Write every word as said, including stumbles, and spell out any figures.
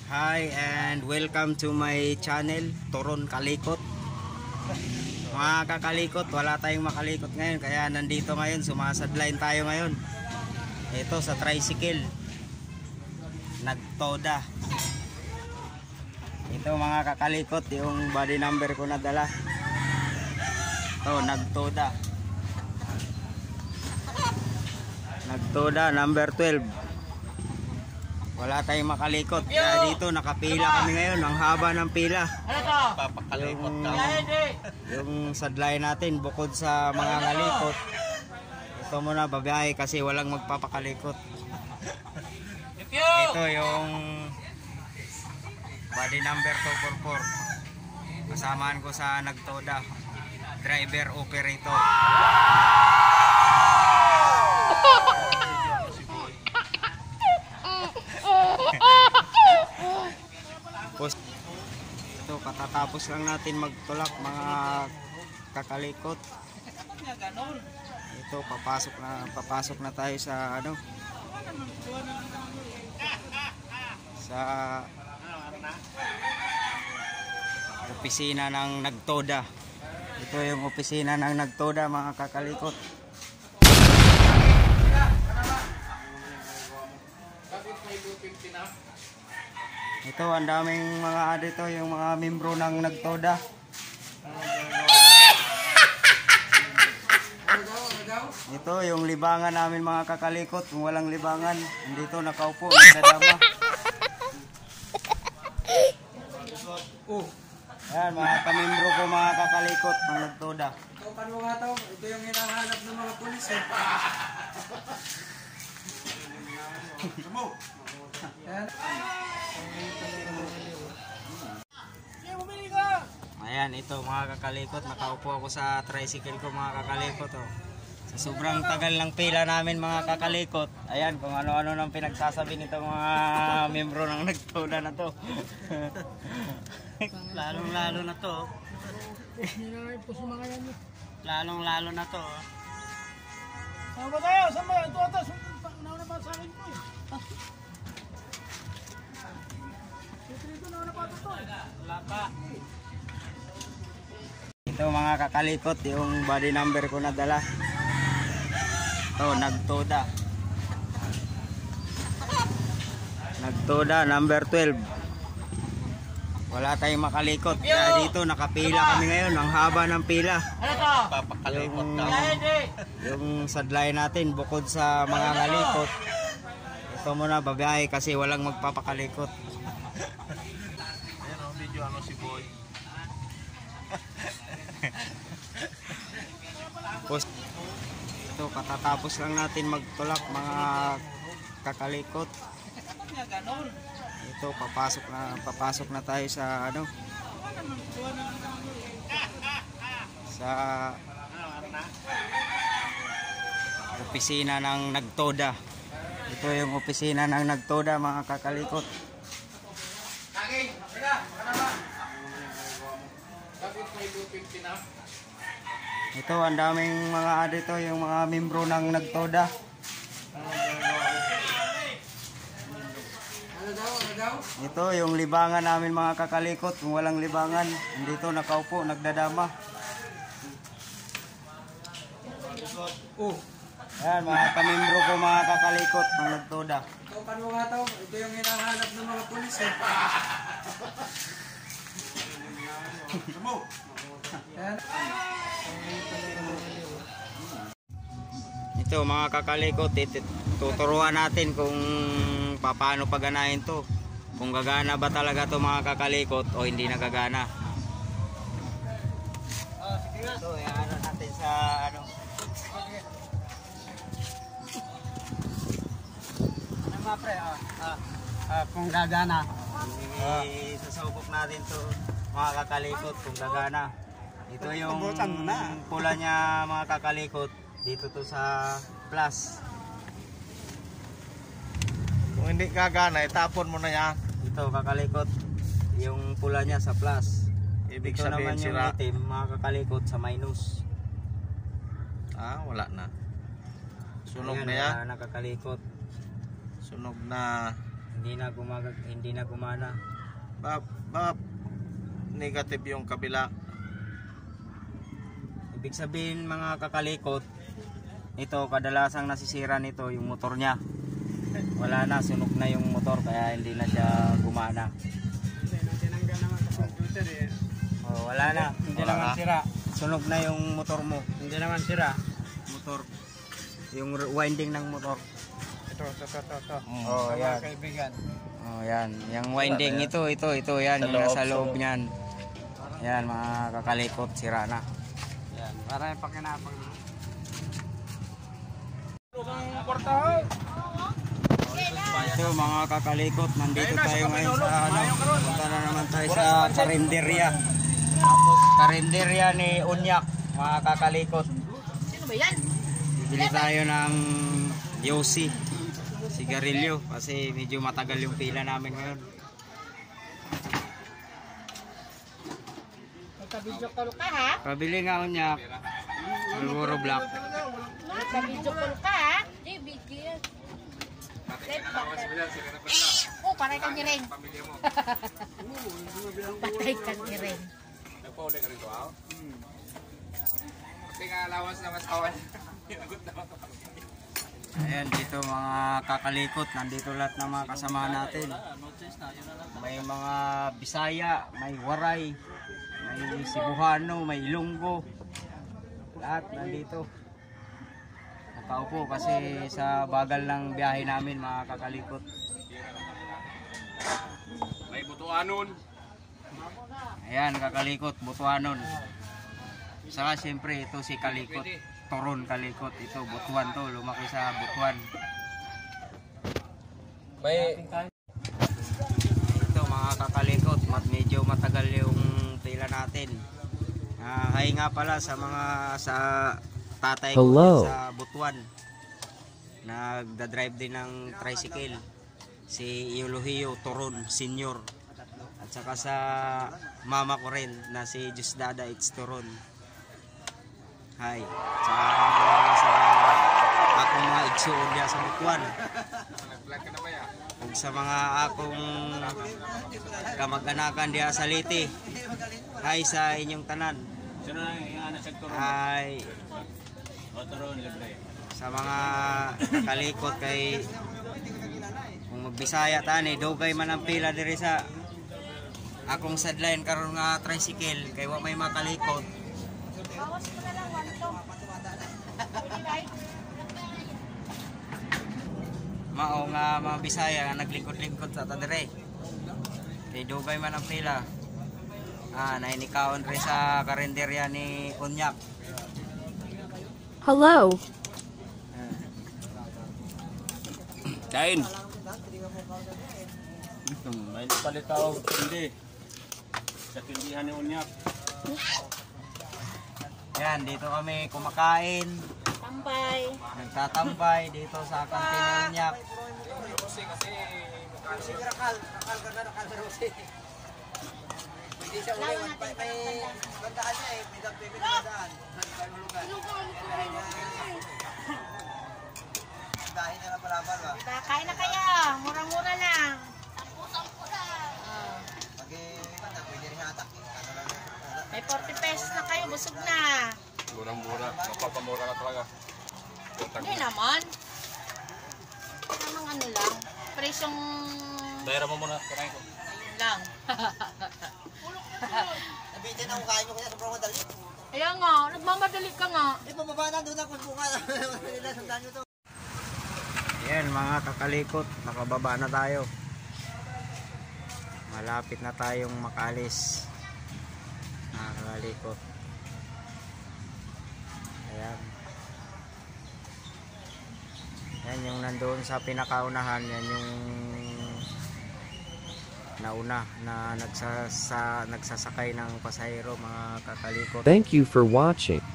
Hi and welcome to my channel, Turon Kalikot. Mga kakalikot, wala tayong makalikot ngayon, kaya nandito ngayon, sumasadline tayo ngayon. Ito sa tricycle, nagtoda. Ito mga kakalikot, yung body number ko na dala. Ito, nagtoda. Nagtoda, number twelve. Wala tayong makalikot, kaya dito nakapila kami ngayon. Ang haba ng pila. Yung, yung sadlay natin bukod sa mga kalikot, ito muna babiyahe kasi walang magpapakalikot. Ito yung body number two four four. Kasamaan ko sa nagtoda, driver operator. Ito, katatapos lang natin magtulak mga kakalikot. Ito, papasok na papasok na tayo sa ano, sa opisina ng nagtoda. Ito yung opisina ng nagtoda mga kakalikot. Ito, ang daming mga dito, yung mga membro ng nagtoda. Ito, yung libangan namin mga kakalikot. Kung walang libangan, dito nakaupo, nagdadama. Ayan, mga kamembro ko mga kakalikot ng nagtoda. Kaupan mo nga to, ito yung hinahanap ng mga pulis eh. Ayan, ito mga kakalikot, nakaupo ako sa tricycle ko mga kakalikot. Oh. Sa sobrang tagal ng pila namin mga kakalikot, ayan kung ano-ano nang pinagsasabi nito mga membro ng nagtoda na to. Lalong lalo na to. Lalong lalo na to. Saan ba tayo? Saan ba? Ito ata, nauna pa sa akin po eh. Ito nauna pa ito to. Wala pa. Ito mga kakalikot, yung body number ko na dala. Ito, nagtoda. Nagtoda, number twelve. Wala tayong makalikot, kaya dito nakapila kami ngayon. Ang haba ng pila. Yung, yung sadlay natin bukod sa mga kalikot, ito muna babiyahe kasi walang magpapakalikot. Ayan o, video ano si Boy. Ito, katatapos lang natin magtulak mga kakalikot. Ito, papasok na papasok na tayo sa ano, sa opisina ng nagtoda. Ito yung opisina ng nagtoda mga kakalikot. Ito, ang daming mga dito, yung mga membro ng nagtoda. Ito, yung libangan namin mga kakalikot. Kung walang libangan, dito nakaupo, nagdadama. Oh. Ayan, mga kamembro ko mga kakalikot ng nagtoda. Kaupan mo nga to, ito yung hinahanap ng mga pulis eh. Ito mga kakalikot, tuturuan natin kung paano paganahin to. Kung gagana ba talaga to mga kakalikot o hindi nagagana. Ito, ano natin sa ano. Ano nga pre, ah, ah, ah, kung gagana. Isasubok natin to mga kakalikot kung gagana. Ito yung pula niya mga kakalikot. Dito to sa plus. Kung hindi gagana, itapon mo na yan. Ito kakalikot, yung pula niya sa plus. Ibig Ito naman sabihin yung sira. itim mga kakalikot sa minus. Ah, wala na. Sunog Ayan, na yan. wala nakakalikot. Sunog na. Hindi na gumagag, hindi na gumana. Ba, ba, negative yung kabila. Ibig sabihin mga kakalikot, ito kadalasan nasisira nito yung motor niya. Wala na, sunog na yung motor kaya hindi na siya gumana. Tinanggal naman sa computer eh. Oh, wala na. Hindi Wala naman na. sira. Sunog na yung motor mo. Hindi naman sira. Motor. Yung winding ng motor. Ito, ito, ito, ito. ito. Mm. Oh, Mga yan. kaibigan. Oh, yan. Yung winding Wala na yan. ito, ito, ito, yan. Sa Yung nasa loob, loob so- niyan. Yan, mga kakalikot, sira na. Yan. Para yung pakinapang na. Ang kwarta ho. Ito mga kakalikot, nandito tayo ngayon sa ano, punta na naman tayo sa karinderya. Karinderya ni Unyak, mga kakalikot. Sino ba yan? Bibili tayo ng Yossi, sigarilyo, kasi medyo matagal yung pila namin ngayon. Nagka-video call ka ha? Pabili nga Unyak, Malboro Black. Nagka-video call ka ha? Hindi, bigyan. Oh, paray kang giring. Patay kang giring. Nagpauli ka rito ako? Hmm. Kasi nga alawas na mas kawan. Ayan, dito mga kakalikot, nandito lahat ng mga kasama natin. May mga Bisaya, may Waray, may Cebuano, may Ilonggo. Lahat nandito. Nakaupo kasi sa bagal ng biyahe namin mga kakalikot. May butuanon. Ayan, kakalikot, Butuanon. Saka siyempre ito si Kalikot, Toron Kalikot. Ito, Butuan to, lumaki sa Butuan. May Ito mga kakalikot, mat medyo matagal yung pila natin. Ah, hay nga pala sa mga sa tatay ko Hello. sa Butuan. Nagda-drive din ng tricycle. Si Eulogio Toron Senior. At saka sa mama ko rin na si Jusdada It's Toron. Hi. Tsaka sa akong mga igsuon diya sa Butuan. Nag-vlog ka na ba yan? Ug sa mga akong kamag-anakan diya sa Liti. Hi sa inyong tanan. Sino na yung anak sa Toron? Hi O, Toron, libre. sa mga kalikot kay kung magbisaya tani dugay man ang pila diri sa akong sideline karon nga tricycle kay wa may makalikot. Bawas mo na lang one to. Mao nga mga Bisaya nga naglingkod-lingkod sa ta dire. Kay dugay man ang pila. Ah, nainikaon rin sa karinderya ni Unyak. Hello. Kain. May palit ako, hindi. Sa tindihan ni Unyak. Yan, dito kami kumakain, Tambay. nagtatambay dito sa kantin ni Unyak. Lawan natin Diba? Kain na kayo. Murang-mura lang. Sampu-sampu lang. Oh. May forty pesos na kayo. Busog na. Murang-mura. Napapamura ka talaga. Hindi naman. Namang ano lang. Presyong Bayara mo muna. Kirain ko. lang. Nabitin ako kain mo kaya sobrang madali. Kaya nga. Nagmamadali ka nga. Eh, pababa na doon ako bunga. Nila, sundan nyo to. Yan mga kakalikot, nakababa na tayo. Malapit na tayong makalis. Mga kakalikot. Ayan. Yan yung nandoon sa pinakaunahan, yan yung nauna na nagsasa, nagsasakay ng pasahero mga kakalikot. Thank you for watching.